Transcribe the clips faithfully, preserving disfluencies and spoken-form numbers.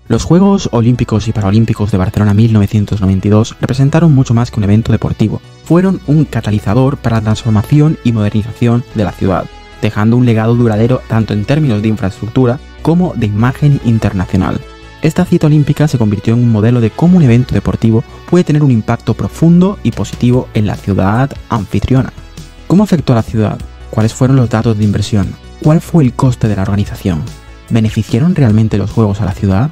Los Juegos Olímpicos y Paralímpicos de Barcelona mil novecientos noventa y dos representaron mucho más que un evento deportivo. Fueron un catalizador para la transformación y modernización de la ciudad, dejando un legado duradero tanto en términos de infraestructura como de imagen internacional. Esta cita olímpica se convirtió en un modelo de cómo un evento deportivo puede tener un impacto profundo y positivo en la ciudad anfitriona. ¿Cómo afectó a la ciudad? ¿Cuáles fueron los datos de inversión? ¿Cuál fue el coste de la organización? ¿Beneficiaron realmente los Juegos a la ciudad?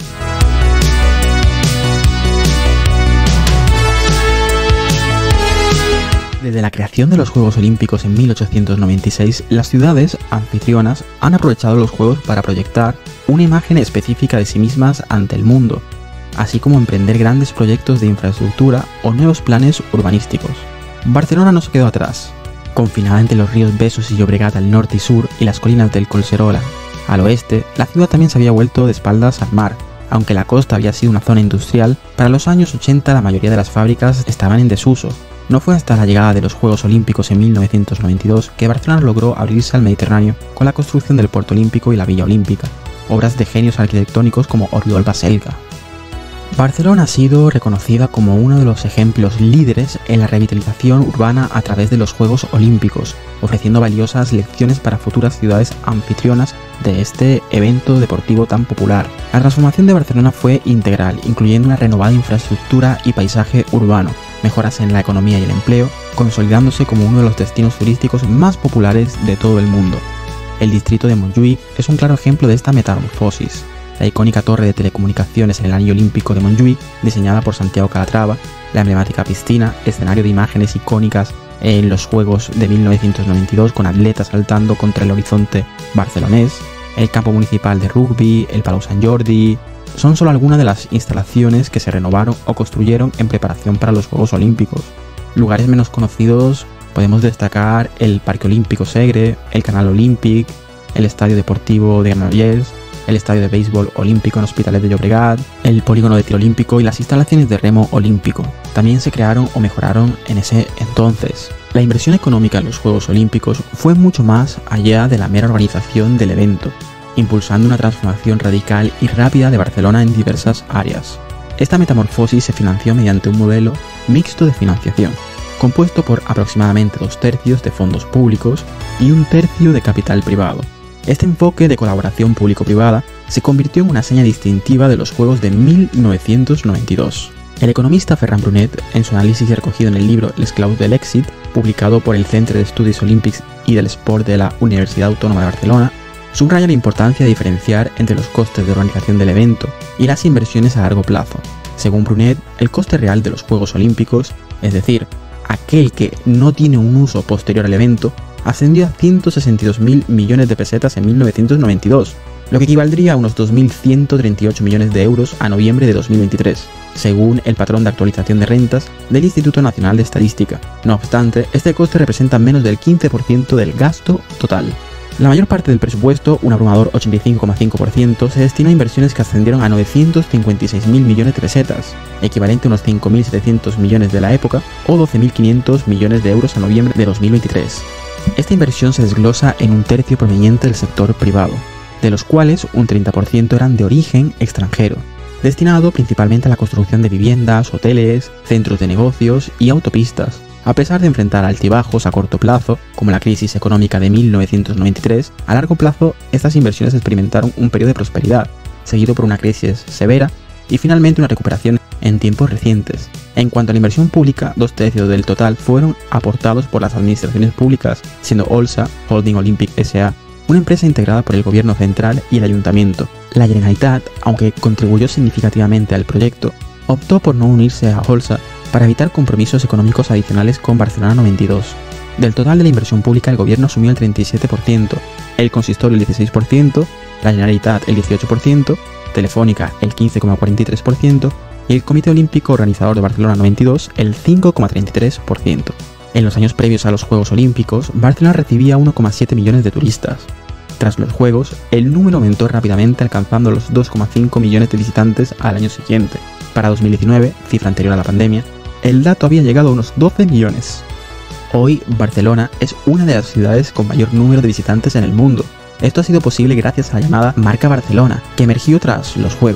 Desde la creación de los Juegos Olímpicos en mil ochocientos noventa y seis, las ciudades anfitrionas han aprovechado los Juegos para proyectar una imagen específica de sí mismas ante el mundo, así como emprender grandes proyectos de infraestructura o nuevos planes urbanísticos. Barcelona no se quedó atrás. Confinada entre los ríos Besós y Llobregat al norte y sur y las colinas del Collserola al oeste, la ciudad también se había vuelto de espaldas al mar. Aunque la costa había sido una zona industrial, para los años ochenta la mayoría de las fábricas estaban en desuso. No fue hasta la llegada de los Juegos Olímpicos en mil novecientos noventa y dos que Barcelona logró abrirse al Mediterráneo con la construcción del Puerto Olímpico y la Villa Olímpica, obras de genios arquitectónicos como Oriol Baselga. Barcelona ha sido reconocida como uno de los ejemplos líderes en la revitalización urbana a través de los Juegos Olímpicos, ofreciendo valiosas lecciones para futuras ciudades anfitrionas de este evento deportivo tan popular. La transformación de Barcelona fue integral, incluyendo una renovada infraestructura y paisaje urbano, mejoras en la economía y el empleo, consolidándose como uno de los destinos turísticos más populares de todo el mundo. El distrito de Montjuïc es un claro ejemplo de esta metamorfosis. La icónica torre de telecomunicaciones en el anillo olímpico de Montjuïc, diseñada por Santiago Calatrava, la emblemática piscina, escenario de imágenes icónicas en los Juegos de mil novecientos noventa y dos con atletas saltando contra el horizonte barcelonés, el campo municipal de rugby, el Palau Sant Jordi, son solo algunas de las instalaciones que se renovaron o construyeron en preparación para los Juegos Olímpicos. Lugares menos conocidos podemos destacar el Parque Olímpico Segre, el Canal Olímpic, el Estadio Deportivo de Granollers, el Estadio de Béisbol Olímpico en Hospitalet de Llobregat, el Polígono de Tiro Olímpico y las instalaciones de remo olímpico. También se crearon o mejoraron en ese entonces. La inversión económica en los Juegos Olímpicos fue mucho más allá de la mera organización del evento, impulsando una transformación radical y rápida de Barcelona en diversas áreas. Esta metamorfosis se financió mediante un modelo mixto de financiación, compuesto por aproximadamente dos tercios de fondos públicos y un tercio de capital privado. Este enfoque de colaboración público-privada se convirtió en una seña distintiva de los Juegos de mil novecientos noventa y dos. El economista Ferran Brunet, en su análisis recogido en el libro Les claus de l'èxit, publicado por el Centre d'Estudis Olímpics y del Sport de la Universidad Autónoma de Barcelona, subraya la importancia de diferenciar entre los costes de organización del evento y las inversiones a largo plazo. Según Brunet, el coste real de los Juegos Olímpicos, es decir, aquel que no tiene un uso posterior al evento, ascendió a ciento sesenta y dos mil millones de pesetas en mil novecientos noventa y dos, lo que equivaldría a unos dos mil ciento treinta y ocho millones de euros a noviembre de dos mil veintitrés, según el patrón de actualización de rentas del Instituto Nacional de Estadística. No obstante, este coste representa menos del quince por ciento del gasto total. La mayor parte del presupuesto, un abrumador ochenta y cinco coma cinco por ciento, se destinó a inversiones que ascendieron a novecientos cincuenta y seis mil millones de pesetas, equivalente a unos cinco mil setecientos millones de la época o doce mil quinientos millones de euros a noviembre de dos mil veintitrés. Esta inversión se desglosa en un tercio proveniente del sector privado, de los cuales un treinta por ciento eran de origen extranjero, destinado principalmente a la construcción de viviendas, hoteles, centros de negocios y autopistas. A pesar de enfrentar altibajos a corto plazo, como la crisis económica de mil novecientos noventa y tres, a largo plazo estas inversiones experimentaron un periodo de prosperidad, seguido por una crisis severa y finalmente una recuperación en tiempos recientes. En cuanto a la inversión pública, dos tercios del total fueron aportados por las administraciones públicas, siendo Olsa, Holding Olympic S A, una empresa integrada por el gobierno central y el ayuntamiento. La Generalitat, aunque contribuyó significativamente al proyecto, optó por no unirse a Olsa para evitar compromisos económicos adicionales con Barcelona noventa y dos. Del total de la inversión pública, el gobierno asumió el treinta y siete por ciento, el consistorio el dieciséis por ciento, la Generalitat el dieciocho por ciento, Telefónica el quince coma cuarenta y tres por ciento y el Comité Olímpico Organizador de Barcelona noventa y dos el cinco coma treinta y tres por ciento. En los años previos a los Juegos Olímpicos, Barcelona recibía uno coma siete millones de turistas. Tras los Juegos, el número aumentó rápidamente alcanzando los dos coma cinco millones de visitantes al año siguiente. Para dos mil diecinueve, cifra anterior a la pandemia, el dato había llegado a unos doce millones. Hoy, Barcelona es una de las ciudades con mayor número de visitantes en el mundo. Esto ha sido posible gracias a la llamada Marca Barcelona, que emergió tras los Juegos.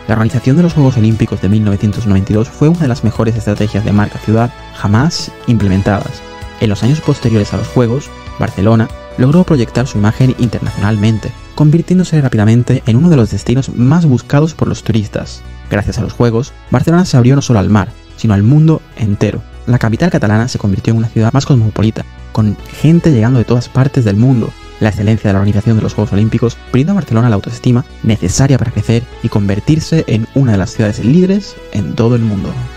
La organización de los Juegos Olímpicos de mil novecientos noventa y dos fue una de las mejores estrategias de marca-ciudad jamás implementadas. En los años posteriores a los Juegos, Barcelona logró proyectar su imagen internacionalmente, convirtiéndose rápidamente en uno de los destinos más buscados por los turistas. Gracias a los Juegos, Barcelona se abrió no solo al mar, sino al mundo entero. La capital catalana se convirtió en una ciudad más cosmopolita, con gente llegando de todas partes del mundo. La excelencia de la organización de los Juegos Olímpicos brinda a Barcelona la autoestima necesaria para crecer y convertirse en una de las ciudades líderes en todo el mundo.